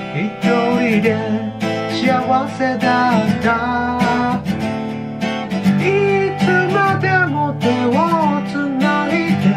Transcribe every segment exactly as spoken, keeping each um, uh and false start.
一人で幸せだった。いつまでも手をつないで。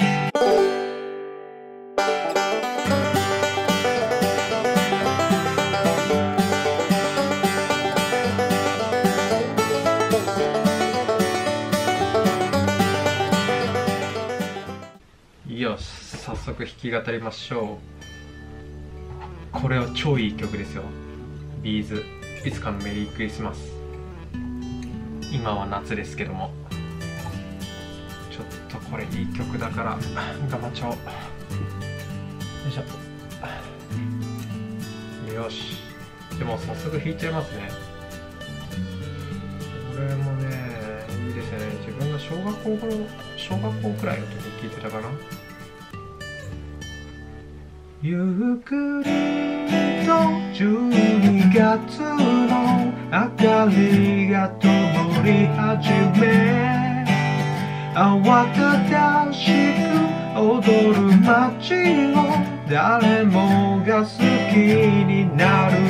よし、早速弾き語りましょう。これは超いい曲ですよ。ビーズ、いつかのメリークリスマス。今は夏ですけども、ちょっとこれいい曲だから頑張っちゃおう。よいしょ。よし、でも早速弾いちゃいますね。これもね、いいですね。自分が小学校頃、小学校くらいの時に聴いてたかな。ゆっくりとじゅうにがつの明かりが灯り始め、慌ただしく踊る街を誰もが好きになる。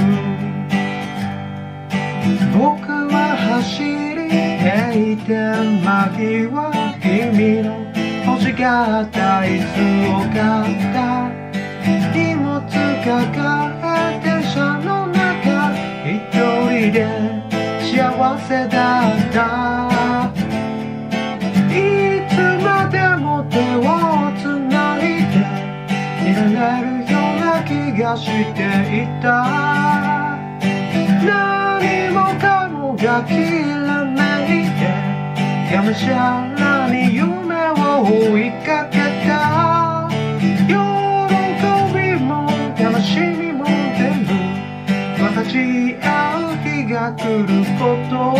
僕は走り閉店間際、君の欲しかった椅子を買った。荷物抱え電車の中、一人で幸せだった。いつまでも手をつないでいられるような気がしていた。何もかもがきらめいて、がむしゃらに夢を追いかけた。悲しみも全部分かち合う日が来ることを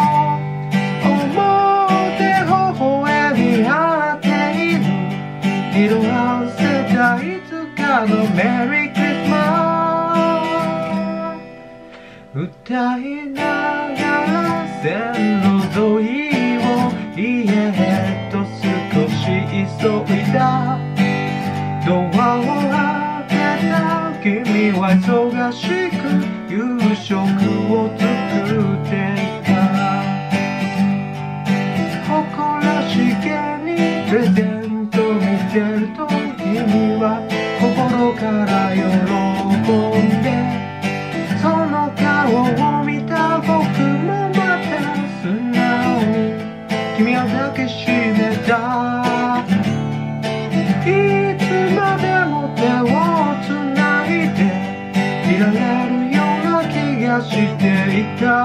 思って微笑み合っている。色あせたいつかのメリークリスマス。歌いながら線路沿いを家へと少し急いだ。ドアを君は忙しく夕食を作っていた。誇らしげにプレゼント見てると、君は心から喜んで、その顔を見た僕もまた素直に君を抱きしめた。いつまでも手をつないでいられるような気がしていた。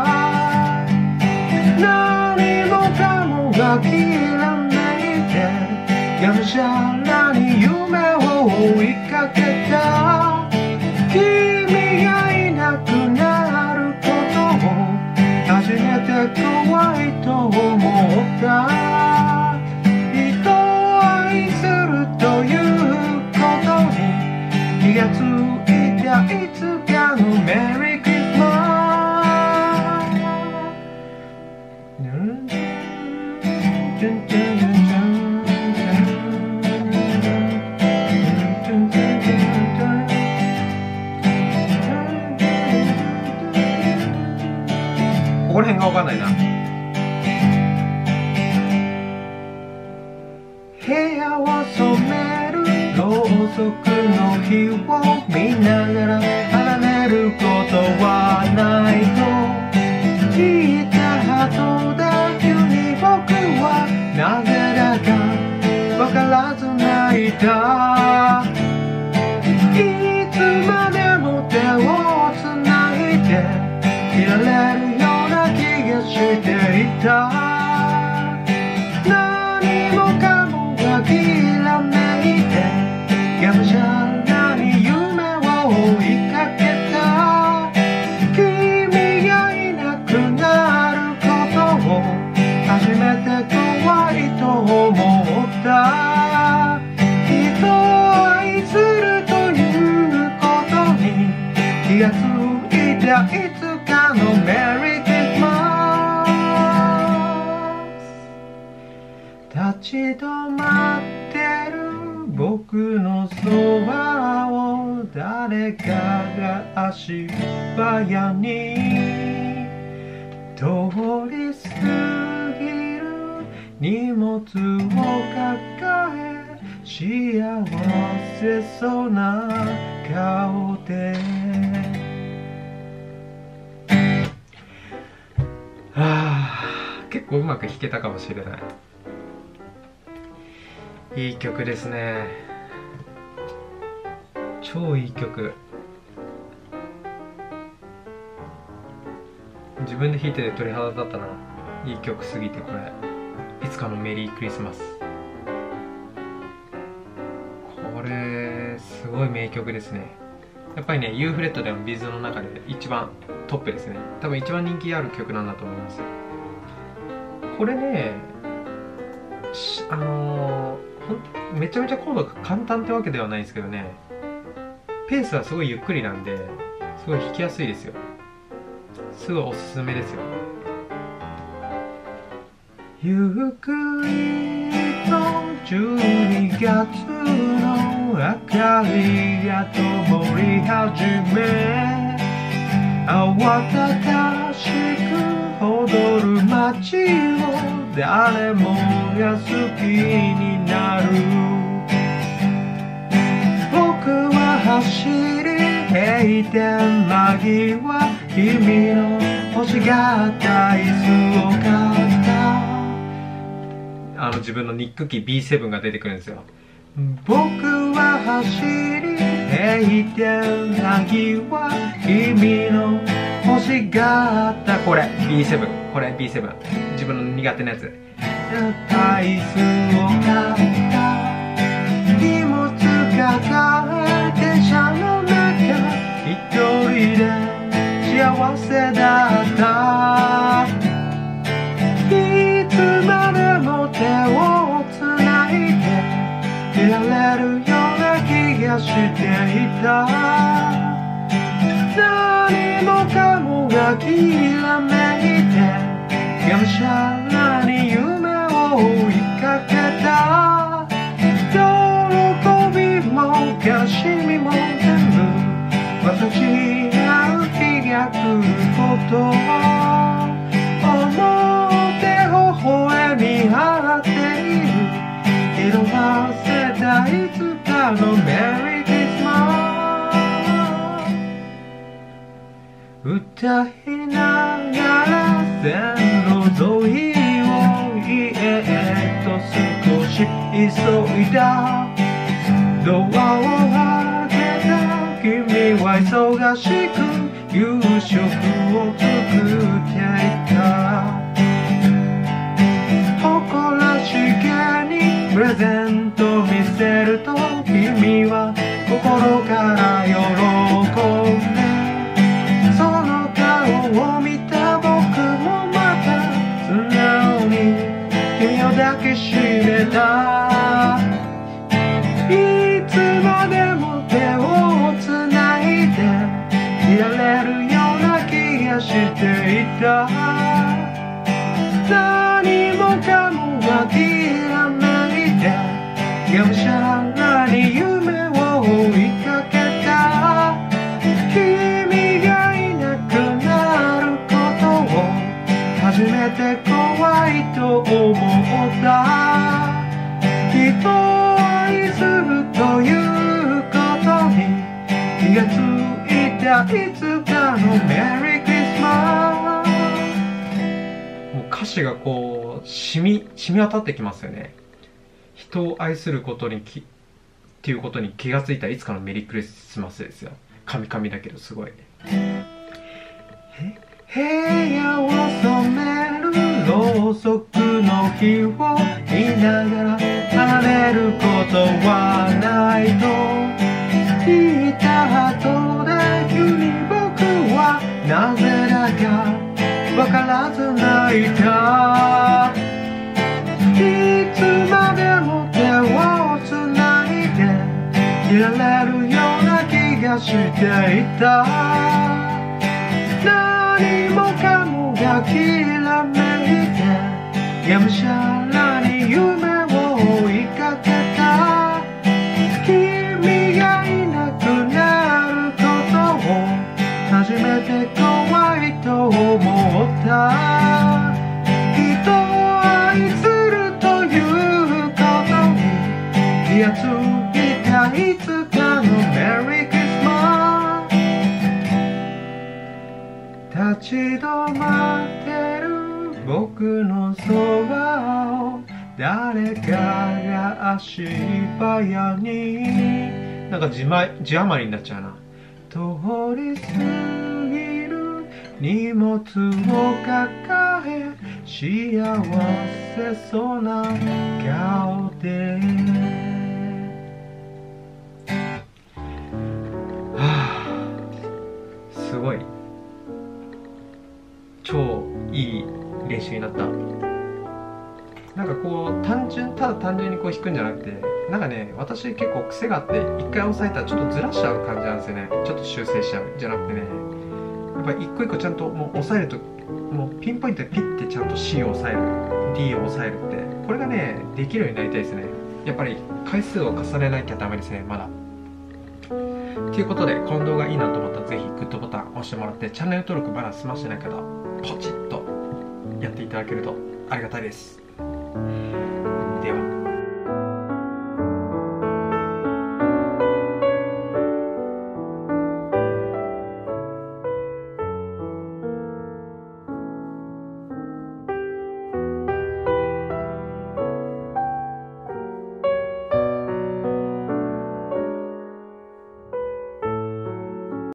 何もかもがきらめいて、がむしゃらに夢を追いかけた。君がいなくなることを初めて怖いと思った。人を愛するということに気がついた。いつかのメリークリスマス。ここら辺が分かんないな。部屋を染めるろうそくの火を見ながら離れることはないと言った後だ。急に僕はなぜだか分からず泣いた。いつまでも手をつないでいられるような気がしていた。何もかもがきらめいて、がむしゃらに夢を追いかけた。君がいなくなることを初めて怖いと思った。人を愛するということに気がついた。いつかのメリークリスマス。立ち止まってる僕のそばを誰かが足早に通り過ぎる荷物を抱え幸せそうな顔でああ結構うまく弾けたかもしれない。いい曲ですね。超いい曲。自分で弾いてて鳥肌立ったな。いい曲すぎてこれ。いつかのメリークリスマス。これすごい名曲ですね。やっぱりね、ユーフレットでもビーズの中で一番トップですね。多分一番人気ある曲なんだと思います。これね、あのー、めちゃめちゃコードが簡単ってわけではないんですけどね、ペースはすごいゆっくりなんで、すごい弾きやすいですよ。すごいおすすめですよ。ゆっくりとじゅうにがつの明かりが灯り始め、慌ただしく踊る街を誰もが好きになる。僕は走り閉店間際、君の欲しがった椅子を買った。あの自分のニックキー ビーセブン が出てくるんですよ。僕は走り閉店間際、君の欲しがったこれ ビーセブン、 これ ビーセブン、 自分の苦手なやつ。椅子を買った荷物抱え電車の中一人で幸せだった。いつまでも手をつないでいられるような気がしていた。何もかもがきらめいてがむしゃらに夢を追いかけた。喜びも悲しみも全部分かち合う日が来ることを思って微笑み合っている。色褪せたいつかのメリークリスマス。歌いながら線路沿いを家へと少し急いだ。ドアを開けた君は忙しく夕食を作っていた。誇らしげにプレゼント見せると君は心から喜んで、その顔を見た僕もまた素直に君を抱きしめた。いつまでも手をつないでいられるような気がしていた。何もかもがきらめいてがむしゃらに夢を追いかけた。君がいなくなることを初めて怖いと思った。人を愛するということに気がついたいつかのメリークリスマス。もう歌詞がこう染み染み渡ってきますよね。人を愛することにきっていうことに気がついたいつかのメリークリスマスですよ。カミカミだけどすごい。部屋を染めるろうそくの火を見ながら離れることはないと言った後で急に僕はなぜだかわからず泣いた。いつまでも手をつないでいられるような気がしていた。何もかもがきらめいてがむしゃらに夢を追いかけた。君がいなくな初めて怖いと思った人を愛するということに気がついたいつかのメリークリスマス立ち止まってる僕のそばを誰かが足早になんか字字余りになっちゃうな通り過ぎる荷物を抱え幸せそうな顔ではあすごい超いい練習になった。なんかこう単純ただ単純にこう弾くんじゃなくてなんかね私結構癖があって一回押さえたらちょっとずらしちゃう感じなんですよね。ちょっと修正しちゃうじゃなくてねやっぱ一個一個ちゃんともう押さえるともうピンポイントでピッてちゃんと C を押さえる D を押さえるってこれがねできるようになりたいですね。やっぱり回数を重ねなきゃダメですねまだ。ということでこの動画いいなと思ったらぜひグッドボタン押してもらってチャンネル登録まだ済ましてない方ポチッとやっていただけるとありがたいです。